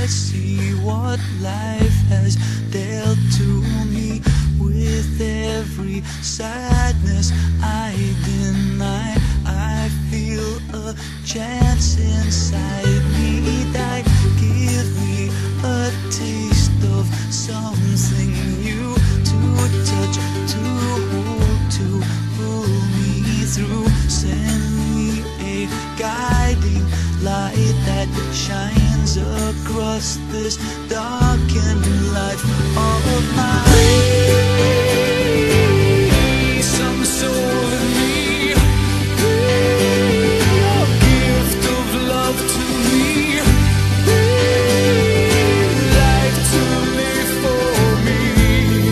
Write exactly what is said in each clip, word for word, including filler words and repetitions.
see what life has dealt to me. With every sadness I deny, I feel a chance inside me die. Give me a taste of something new, to touch, to hold, to pull me through. Send me a guiding light that shines across this darkened life of mine. Some soul in me, a gift of love to me, life to live for me,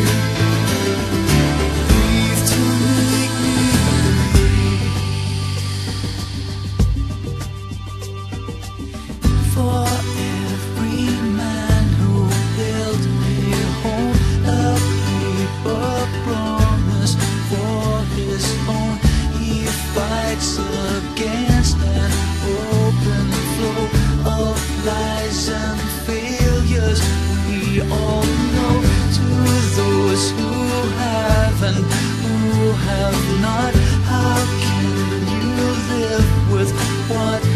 breathe to make me free. For every man who built a home, a paper promise for his own, he fights against an open flow of lies and failures. We all know, to those who have and who have not, how can you live with what